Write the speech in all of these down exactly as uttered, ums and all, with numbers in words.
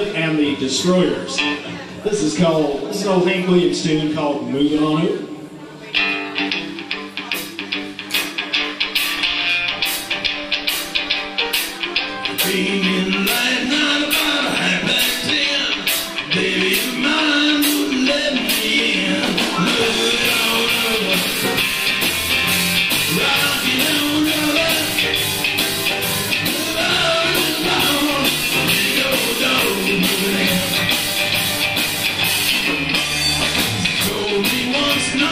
Pilot and the Destroyers. This is called, this is an old Hank Williams tune called Moving On Over. Came in last night about a half past ten. Baby, your mind wouldn't let me in. Moving on over, rocking on over. Move on, move on, big old dog moving in. Told me once, no.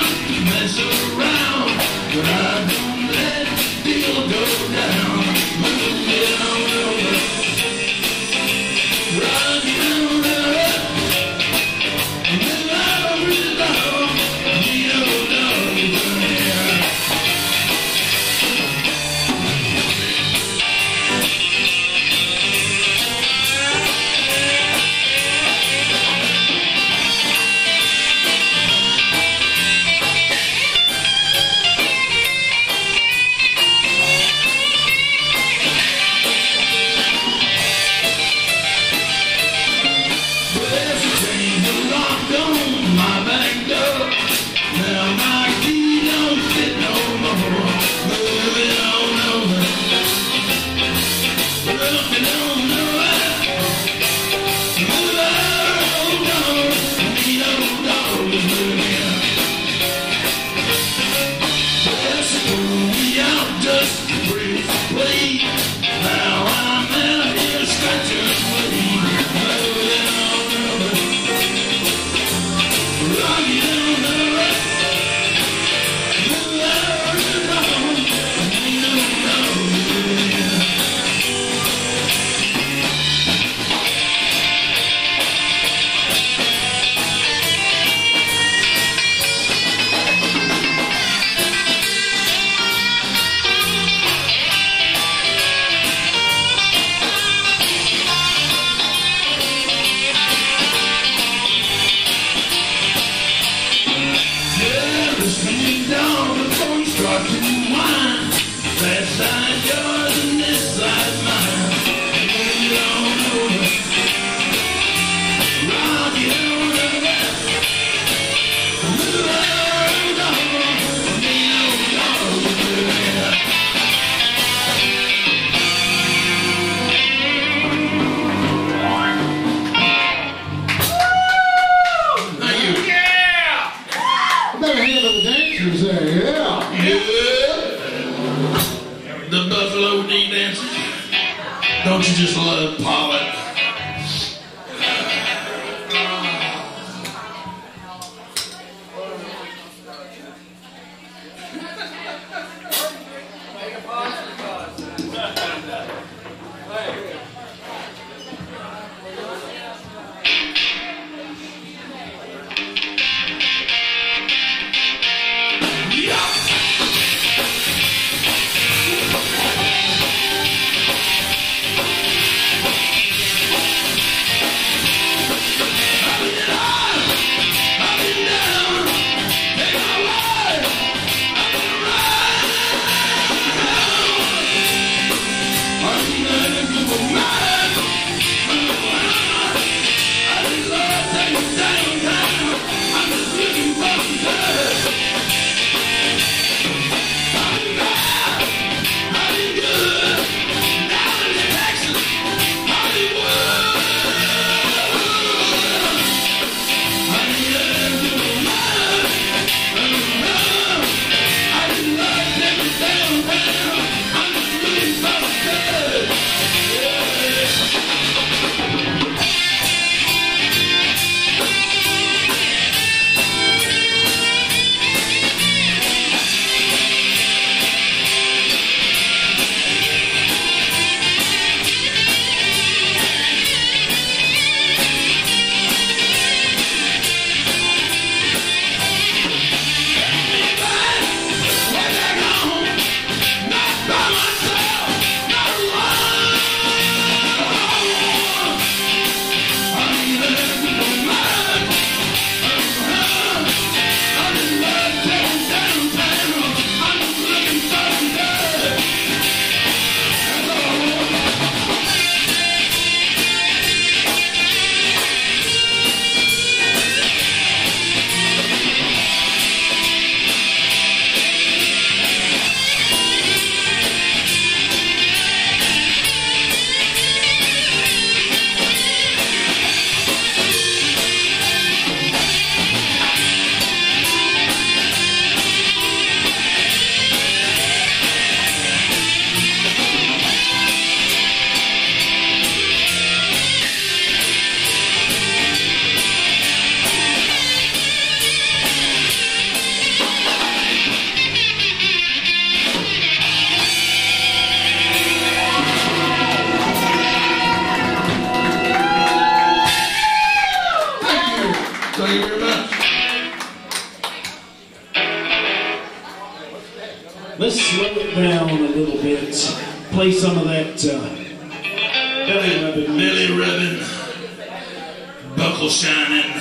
let's slow it down a little bit. Play some of that uh, belly rubbing. Belly rubbing, buckle shining,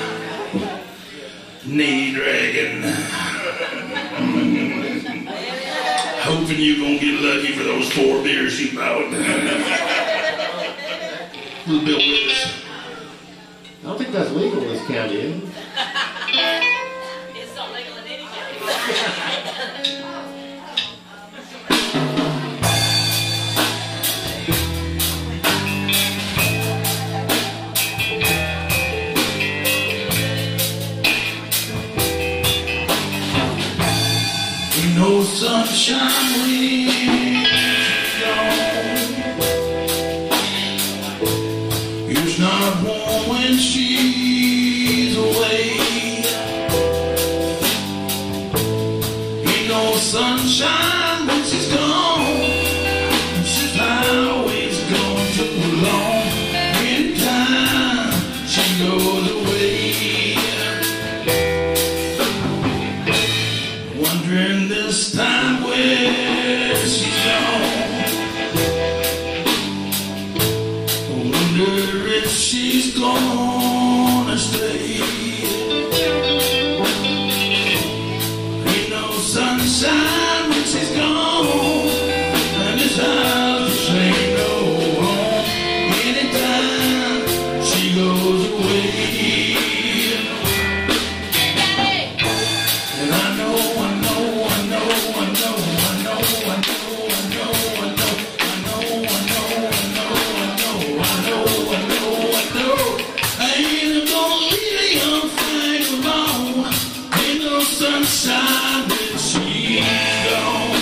knee dragging. Hoping you're gonna get lucky for those four beers you bought. A little bit with us. I don't think that's legal in this county, is it? It's not legal in any county. No sunshine when she's gone. It's not warm when she's away. Ain't no sunshine when she's gone. She's always gone too long. Anytime she goes away. Wondering this time where she's gone. Wonder if she's gonna stay. Ain't no sunshine when she's gone, and this house ain't no home. Anytime she goes away. And I know, I know, I know, I know, I know, I know, I know, I know, I know, I know, I know, I know, I know, I know, I know. I ain't gonna leave a young thing alone. Ain't no sunshine when she's gone.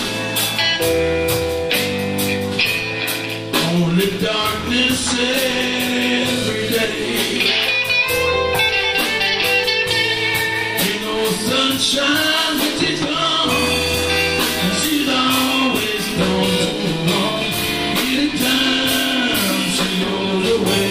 Only darkness every day. Ain't no sunshine when she's gone, and she's always gone too long. Anytime she goes away.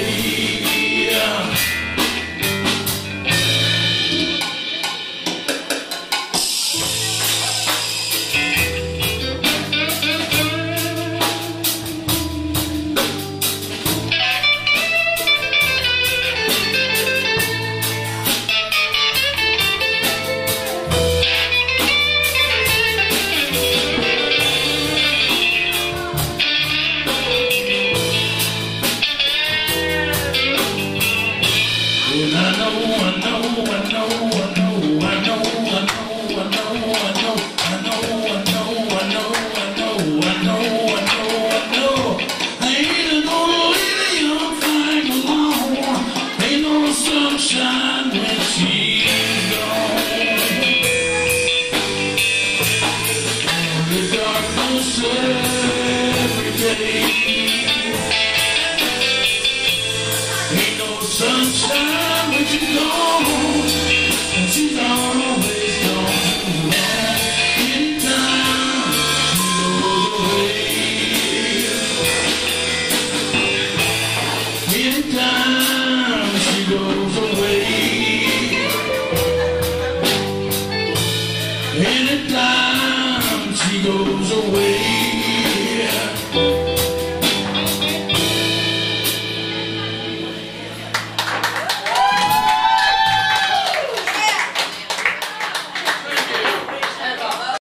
And I know, I know, I know, I know, I know, I know, I know, I know, I know, I know, I know, I know, I know, I know, I know. I ain't gonna leave a young thing alone. Ain't no sunshine when she's gone. The darkness every day. Ain't no sunshine when she's gone, and she's always gone too long. Anytime she goes away. Anytime she goes away. Anytime she goes away.